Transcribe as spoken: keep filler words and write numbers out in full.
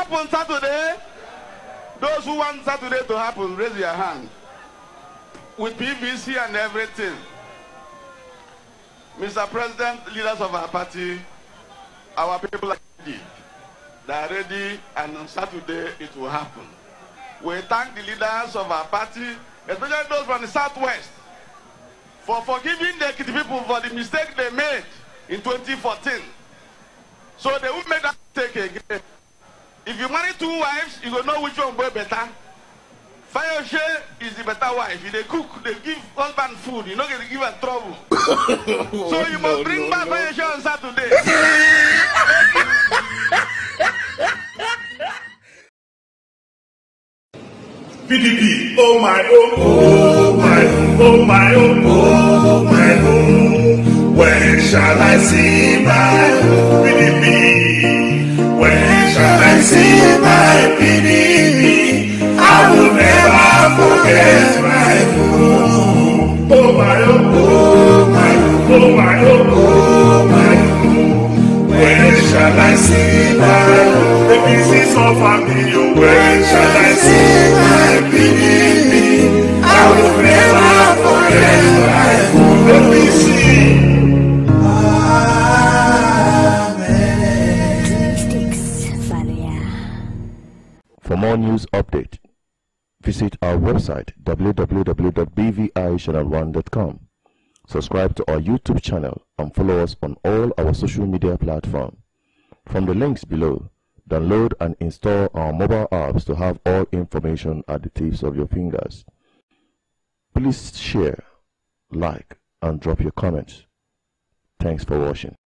happen Saturday? Those who want Saturday to happen, raise your hand. With P V C and everything. Mister President, leaders of our party, our people are ready. They are ready, and on Saturday it will happen. We thank the leaders of our party, especially those from the Southwest, for forgiving the people for the mistake they made in twenty fourteen. So they won't make that mistake again. If you marry two wives, you will know which one will be better. Fayose is the better wife. If they cook, they give husband food. You're not going to give her trouble. So you must no, bring no, back no. Fayose on Saturday. P D P, oh my, oh, oh my, oh my, oh, oh my, oh. When shall I see my P D P? When shall I see my P D P? I will never forget my home. Oh my, oh, oh my, oh my, oh, oh my, oh. When shall I see my home? The pieces of family, when shall I see my P D P? I will never forget my home. Let me see. For more news update, visit our website w w w dot b v i channel one dot com. Subscribe to our YouTube channel and follow us on all our social media platforms. From the links below, download and install our mobile apps to have all information at the tips of your fingers. Please share, like, and drop your comments. Thanks for watching.